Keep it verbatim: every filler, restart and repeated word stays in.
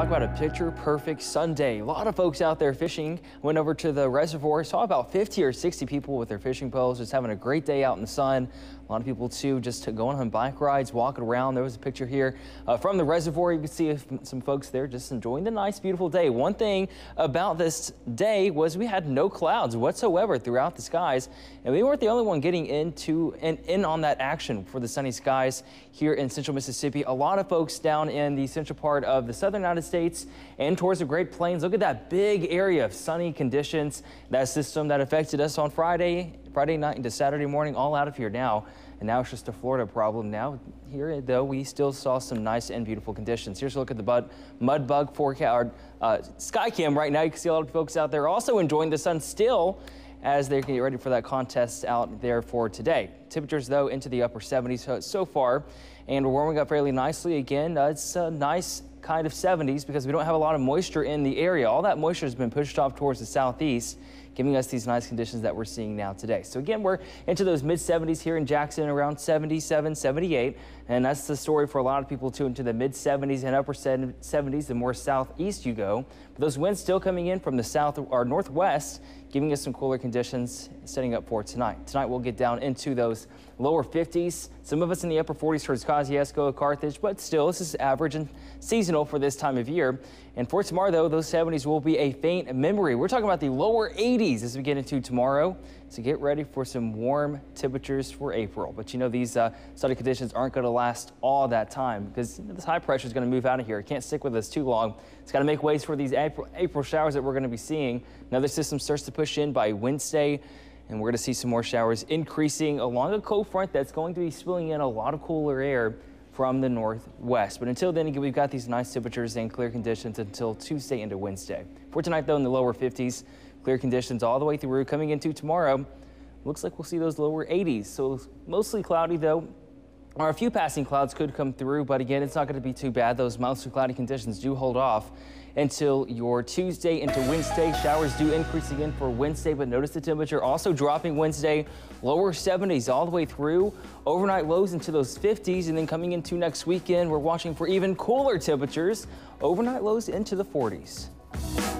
talk about a picture-perfect Sunday. A lot of folks out there fishing. Went over to the reservoir, saw about fifty or sixty people with their fishing poles, just having a great day out in the sun. A lot of people too, just going on bike rides, walking around. There was a picture here uh, from the reservoir. You can see some folks there just enjoying the nice, beautiful day. One thing about this day was we had no clouds whatsoever throughout the skies, and we weren't the only one getting into and in on that action for the sunny skies here in central Mississippi. A lot of folks down in the central part of the southern United States and towards the Great Plains. Look at that big area of sunny conditions. That system that affected us on Friday, Friday night into Saturday morning, all out of here now. And now it's just a Florida problem. Now here, though, we still saw some nice and beautiful conditions. Here's a look at the bud, mud bug forecast, uh, sky cam right now. You can see a lot of folks out there also enjoying the sun still as they get ready for that contest out there for today. Temperatures, though, into the upper seventies so, so far, and we're warming up fairly nicely. Again, uh, it's a nice kind of seventies because we don't have a lot of moisture in the area. All that moisture has been pushed off towards the southeast, giving us these nice conditions that we're seeing now today. So again, we're into those mid seventies here in Jackson, around seventy-seven, seventy-eight. And that's the story for a lot of people too, into the mid seventies and upper seventies, the more southeast you go. But those winds still coming in from the south or northwest, giving us some cooler conditions setting up for tonight. Tonight we'll get down into those lower fifties. Some of us in the upper forties towards Kosciusko, Carthage, but still this is average and seasonal for this time of year. And for tomorrow, though, those seventies will be a faint memory. We're talking about the lower eighties as we get into tomorrow. So get ready for some warm temperatures for April. But you know, these uh, sunny conditions aren't going to last all that time because you know, this high pressure is going to move out of here. It can't stick with us too long. It's got to make ways for these April, April showers that we're going to be seeing. Another system starts to push in by Wednesday, and we're going to see some more showers increasing along a cold front that's going to be spilling in a lot of cooler air from the northwest. But until then, again, we've got these nice temperatures and clear conditions until Tuesday into Wednesday. For tonight, though, in the lower fifties, clear conditions all the way through. Coming into tomorrow, looks like we'll see those lower eighties. So mostly cloudy, though. Or a few passing clouds could come through, but again, it's not going to be too bad. Those mostly cloudy conditions do hold off until your Tuesday into Wednesday. Showers do increase again for Wednesday, but notice the temperature also dropping Wednesday, lower seventies all the way through. Overnight lows into those fifties, and then coming into next weekend, we're watching for even cooler temperatures. Overnight lows into the forties.